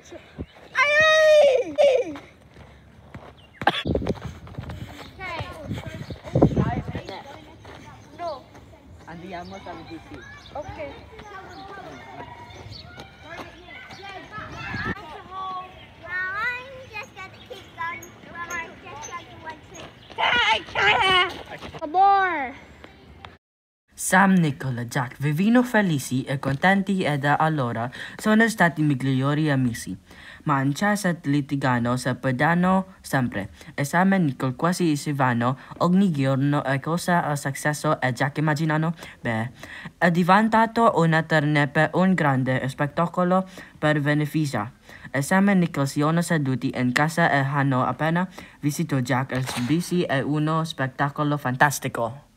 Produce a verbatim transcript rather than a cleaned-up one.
Andiamo sa L T D. Okay. More. Sam, Nicola, Jack vivino felici e contenti e da allora sono stati migliori amici. Ma non c'è stato litigano se perdono sempre. E Sam e Nicole quasi isivano ogni giorno e cosa ha successo e Jack immaginano? Beh, è diventato una torneo un grande spettacolo per beneficia. E Sam e Nicole sono seduti in casa e hanno appena visto Jack e bici e uno spettacolo fantastico.